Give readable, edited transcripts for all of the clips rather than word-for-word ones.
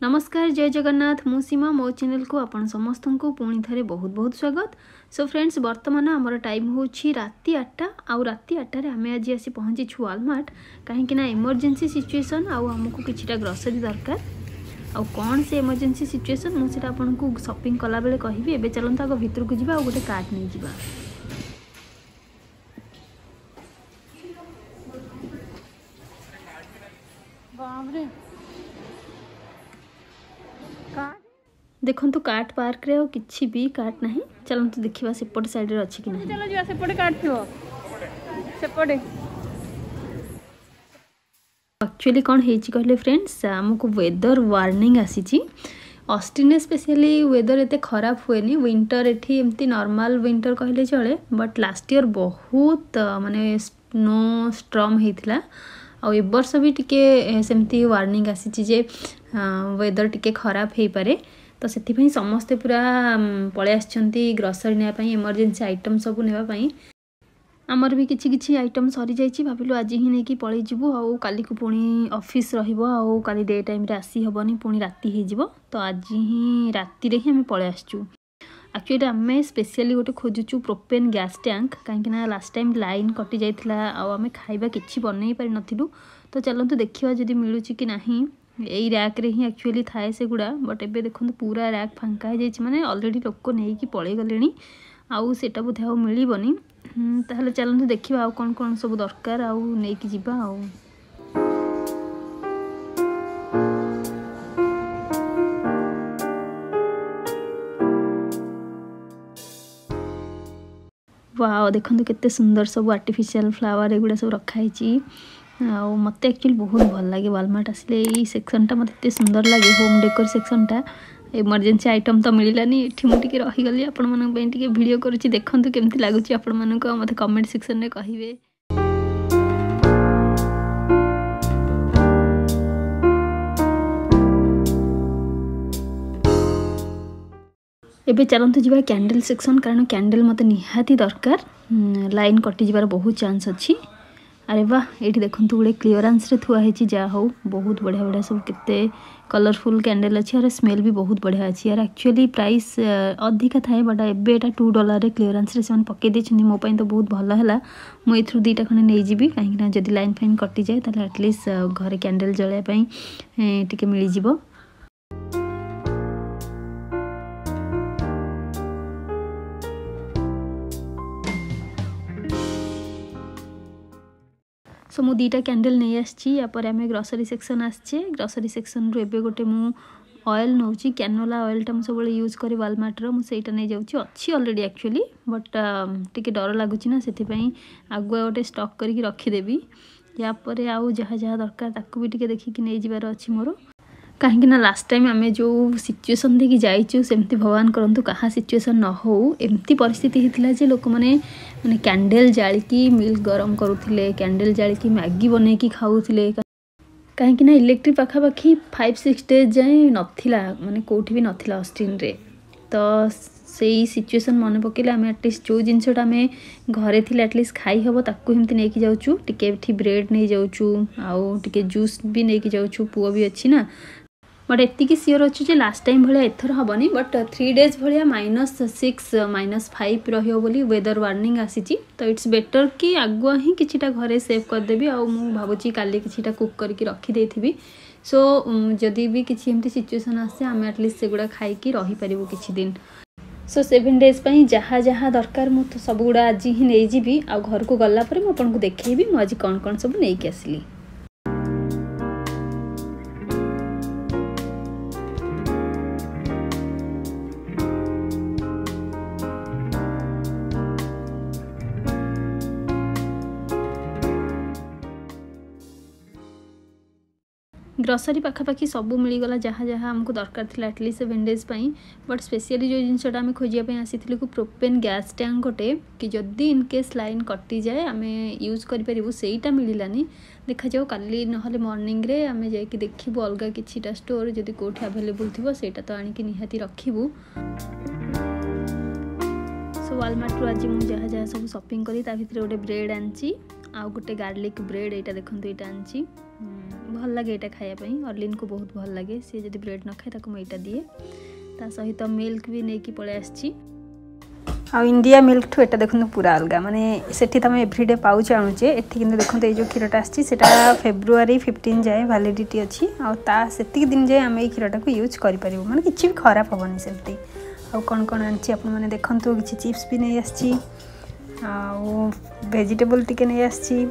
नमस्कार जय जगन्नाथ मु सीमा मो चैनल को आपण समस्त को पुणी थे बहुत बहुत स्वागत। सो फ्रेंड्स वर्तमान आमर टाइम हूँ राति 8टा आउ राति 8टारे आम आज आसी पहुँची वालमार्ट कहीं इमरजेंसी सिचुएसन आमको किछिटा ग्रोसरी दरकार आउ कौन से इमरजेंसी सिचुएसन मुझे आपको शॉपिंग कला बेले कहबी। एबे चलता आग भितर को जीवा गोटे कार्ड नहीं जीवा। देखो तो कार्ट पार्क रे किछि भी कार्ट नहीं। चलते देखा सेपट साइड रे अच्छी कि नहीं। चलो जा सेपटे कार्ट थियो सेपटे। एक्चुअली कौन हेची कहले फ्रेंड्स आमको वेदर वार्निंग आसी ऑस्टिन स्पेशली वेदर एते खराब हुएनी। विंटर एठी एमती नॉर्मल विंटर कहले चले बट लास्ट ईयर बहुत माने स्नो स्ट्रॉम हेतिला और ए वर्ष भी टिके सेमती वार्निंग आसी जे वेदर टिके खराब हे पारे। तो से समस्ते पूरा पलि आसछंती ग्रोसरी नेबाई इमरजेंसी आइटम सब नेबाई। आमर भी किछि किछि आइटम सरी जाइछि भाबिलु आज ही नेकी पळै जिवु आउ काली को पुणी ऑफिस रहिबो आउ काली डे टाइम रे आसी हबनी पुणी राति हे जिवो। तो आज ही राति रे ही हम पळै आसछु। एक्चुअली आमे स्पेशली गोटे खोजुछु प्रोपेन गैस टैंक कहीं लास्ट टाइम लाइन कटि जाइथिला आउ आमे खाइबा किछि बनै पारि नथिलु। तो चलंतु देखिबा जदि मिलुछि कि नाही। यही रैक रे ही एक्चुअली थाए से गुड़ा बट एबे देखो पूरा रैक फांका हो जाइए माने ऑलरेडी लोक नहीं कि पळै गलेनी आउ सेटा बोधे आउ मिलिबनी। ताहले चलंतु देखिबा आउ कोन कोन सब दरकार आउ नै कि जिबा आउ। वाओ देखो केते सुंदर सब आर्टिफिशियल फ्लावर एगुड़ा सब रखाई। मत एक्चुअली बहुत भल लगे वालमार्ट आसले ये सेक्शनटा मत एत सुंदर लगे होम डेकोर सेक्शनटा। इमरजेंसी आइटम तो मिलानी ये मुझे रहीगली आपण मानक वीडियो करुच्ची देखूँ केमती लगुच आपण मानक मत कमेंट सेक्शन में कहिबे। एबे चलते जावा कैंडल सेक्शन कारण कैंडल मत निहाती दरकार। लाइन कटि जबार बहुत चांस अच्छी। अरे वाह ये देखो गोटे क्लीयरेंस रे थुआ है जा हो बहुत बढ़िया बढ़िया सब केते कलरफुल कैंडल अच्छी और स्मेल भी बहुत बढ़िया अच्छी यार। एक्चुअली प्राइस अधिका थाए बट एबे एटा $2 रे क्लीयरेंस रे से पकई देछनी मो पई तो बहुत भल हैला। मु एथरु दीटा खने नै जीबी कहीं जदि लाइन फाइन कटि जाए ताले एटलीस्ट घरे कैंडल जलाय पई टिके मिली जिवो। सो मु दीटा कैंडल नहीं आसी आम ग्रोसरी सेक्शन आसचे। ग्रोसरी सेक्शन रू एबे गोटे मु ऑयल नौ कैनोला ऑयल टा सब यूज करी वालमार्ट रो मुझे नहीं जाऊँगी अच्छी ऑलरेडी एक्चुअली बट टिके डर लगुच ना से आगुआ गोटे स्टॉक करके रखीदेवी। यापर आउ जहाँ जहाँ दरकार ताकू भी टिके देखिकी नहीं जीवार अच्छी मोर कहीं लास्ट टाइम आम जो सिचुएसन देखिए जाइचु सेमती भगवान करंतु कहा सिचुएसन न हो। एमती परिस्थिति होता जे लोक मैंने माने कैंडल जालिकी मिल्क गरम करुले कैंडल जालिकी मैगी बन की खाऊले कहीं इलेक्ट्रिक पाखापाखि 5-6 डेज जाए नथिला माने कोठी भी नथिला ऑस्टिन रे। तो सही सिचुएसन मन पकेले आम एटलिस्ट जो जिनसटा आम घरे थिले एटलिस्ट खाई हम ताकू एमती नहीं जाऊँ टिके ब्रेड नहीं जाऊँ आउ टिके जूस भी नहीं जाऊँ पुआ भी अच्छी ना बट एतिकी सियोर अच्छे जे लास्ट टाइम भाया एथर हेनी बट 3 डेज भाया -6 -5 रहियो बोली वेदर वार्निंग आसी। तो इट्स बेटर कि आगुआ ही किछिटा घरे सेव करदेवी आउ मु भाबुची काली किछिटा कुक करके रखी देथिबी। सो जदि भी किछि एमती सिचुएशन आसे आम एटलिस्ट सेगुड़ा खाइकी रही परिबो किछि दिन। सो 7 डेज पई जहाँ जहाँ दरकार मु तो सब गुड़ा आज ही नहीं जीवी आ घर को गला पर मु आपनको देखैबी मु आज कौन कौन सब नहीं आसली। ग्रोसरी पाखापाखि सब मिलगला जहाँ जहाँ आमको दरकार थी एटलिस्ट 7 डेज पई बट स्पेशली जो जिनसटा आम खोजिया आसी प्रोपेन गैस टैंक गोटे कि जदि इनकेस लाइन कटि जाए आम यूज करूँ सेटा मिलानी देखा जाओ काली नहले मॉर्निंग रे आम जाकि देखू अलग किछिटा स्टोर जदि कोठी अवेलेबल थी सेटा तो आनिकी निहाती रखिबू। सो वालमार्ट रू आज मुझे जहाँ जहाँ सब शॉपिंग करी ता भितर गोटे ब्रेड आनी आ गोटे गार्लिक ब्रेड यहाँ देखो यहाँ आनी भल लगे यहाँ खायापी अर्लिन को बहुत भल लगे सी जब ब्रेड न खाए मुझे यहाँ दिए ता सहित मिल्क भी नहीं पलि आसी इंडिया मिल्क ठू एटा देखो पूरा अलग माने सेठी तुम एव्रीडे पाउच आणुचे एठी किंतु देखो ये जो क्षीरटा आसा फेब्रुआरी 15 जाए वैलिडिटी अच्छी आती दिन जाए आम ये क्षीरटा को यूज कर माने किसी भी खराब हेनी सेमती आ कौन कौन आनी आप देखु किसी चिप्स भी नहीं आसी वेजिटेबल टिके नहीं आसी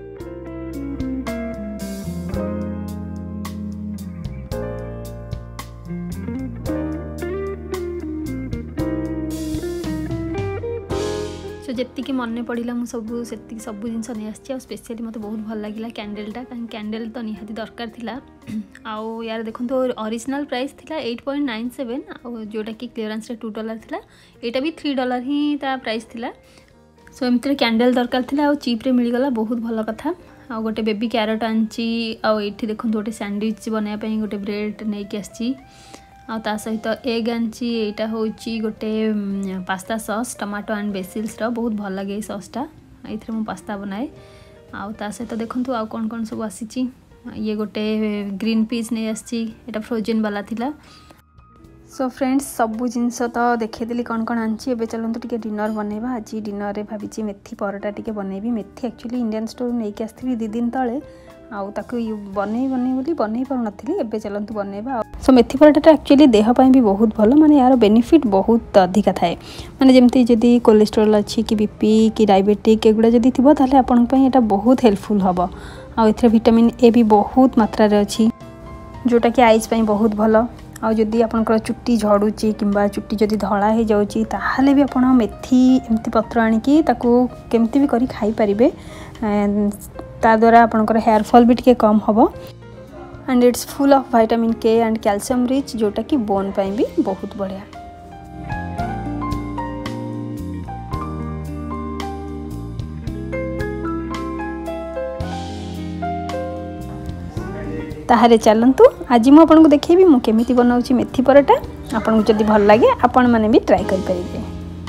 सो जी मन पड़ा मुझे सब जिन नहीं आसी स्पेशली मत बहुत भल लगे कैंडलटा कहीं कैंडल तो निहाती दरकार थिला आउ यार देखो ओरिजिनल प्राइस थिला 8.97 जोटा कि क्लियरेंस $2 थिला एटा भी $3 ही ता प्राइस थिला सो एमती कैंडल दरकार थिला चीप्रे मिलगला बहुत भल कथा आ गोटे बेबी क्यारट आनी आठी देखो गोटे सैंडविच बनायापी गोटे ब्रेड नहीं आसी ता सहित एग आनी यहाँ हूँ गोटे pasta sauce tomato and basils बहुत भल लगे सॉसटा ये मु पास्ता बनाए ता सहित देखो आउ कौन कौन सब आसी ये गोटे ग्रीन पीस नहीं आसी यहाँ फ्रोजेन वाला थिला सो फ्रेंड्स सबू जिनस तो देखी कौन कौन आनी एवं चलते टी डिनर बनवा आज डिनर रे भावी मेथी परोटा टी बनैबी मेथी एक्चुअली इंडियन स्टोर नहीं आसती 2 दिन तले बोली बन पार नी एवं चलतु बनवा सो मेथी परोटा एक्चुअली देहपाई भी बहुत भल माने यार बेनिफिट बहुत अधिका थाए माने जमती जदि कोलेस्ट्रोल अच्छी कि बीपी कि डायबिटिक एगुड़ा जदि थी ताले आपंटा बहुत हेल्पफुल हम आउ विटामिन ए भी बहुत मात्रा अच्छी जोटा कि आईज बहुत भल आउ जदि आपनकर चुट्टी झड़ुची किंबा चुट्टी जदि धला हो जाउची ताहाले भी आपण मेथी एमती पत्र आनिकी ताकू केमती भी करी खाई परिबे ता द्वारा आपनकर हेयर फॉल भी टिके कम हबो and it's full of vitamin K and calcium rich जोटा कि बोन पाई भी बहुत बढ़िया ताहरे चलतु आज मुझे आपको देखेबी मु केमिति बनाऊँ मेथी परोटा आपन को जदि भल लगे आपण माने भी ट्राई कर पारिबे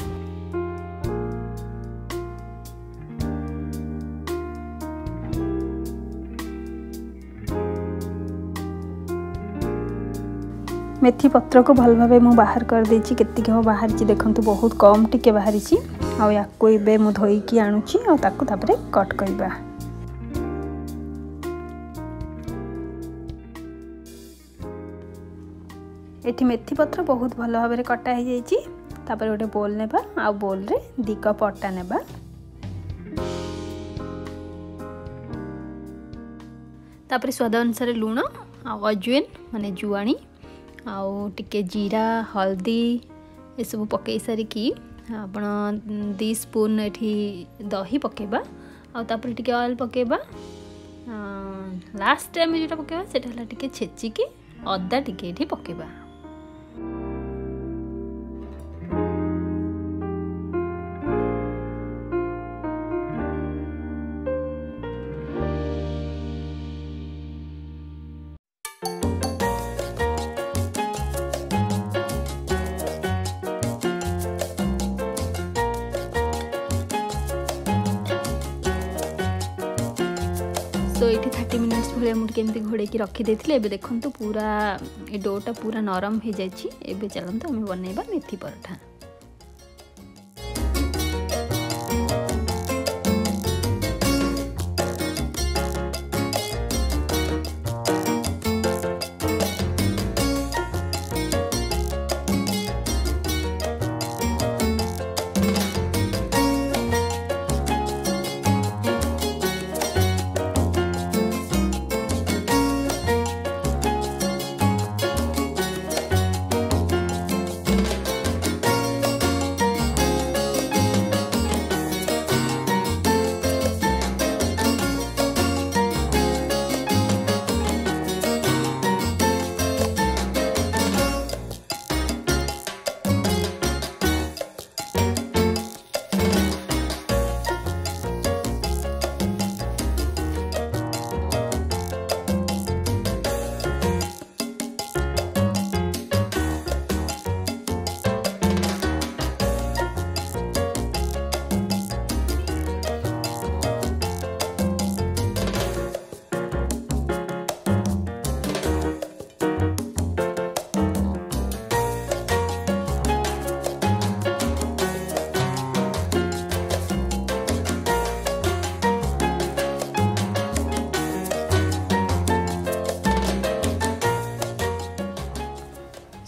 मेथी पत्र को भल भाव मु बाहर कर देछि केतिक हो बाहर ची देखंतु बहुत कम टिके बाहरी ची आ याको एबे मु धोई की आनुची आ ताको तापरे कट करबा एठी मेथी पत्र बहुत भल भाव में कटा हो जाइए तापर गोटे बोल नेबा आ बोल रे 2 कप अटा नेबा तापर स्वाद अनुसार लुण आ अजवाइन माने जुआणी आउ टिके जीरा हल्दी ये सब पकई सारिकी आपण 2 स्पून एठी दही पकेबा आ तापर टिके ऑयल पकेबा लास्ट टाइम जोटा पकेबा सेटा हला टिके छेचिकी अदा टिके एठी पकेबा तो ये 30 मिनिट्स भाई मुझे केमती घोड़े रखीदे एबे देखंतु पूरा ये डोटा पूरा नरम हो जाइए एबे चलते आम बनइबा मेथी परोठा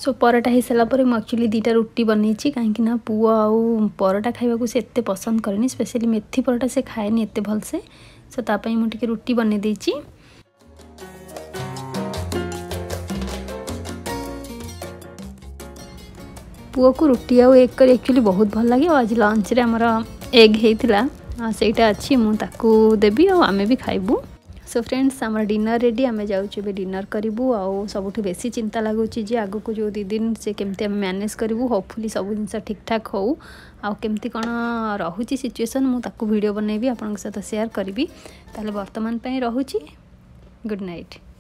सो पराटा हो सारा पर मुझे एक्चुअली 2टा रुटी बनई कहीं पुओ आउ पराटा खाइबा से एत पसंद करेनि स्पेशली मेथी पराटा से खाएनि एत भलसे सो तापाई मुझे रुटी बन देची। पुओ को रुटी आउ एग कर एक्चुअली बहुत भल लगे। आज लंच रे हमर एग होता सेटा अच्छी मुझे देवी आमे भी खाइबू। सो फ्रेंड्स आम डिनर रेडी आम जाऊँ डिनर करूँ आउ सब बेसी चिंता लगुच आग को जो 2 दिन से केमती आम मैनेज करूँ होपफुली सब जिन ठीक ठाक हो आमती कौन रोचे सिचुएसन मुझे वीडियो बनैबी आपण सहित शेयर करी। ताले वर्तमान रोची गुड नाइट।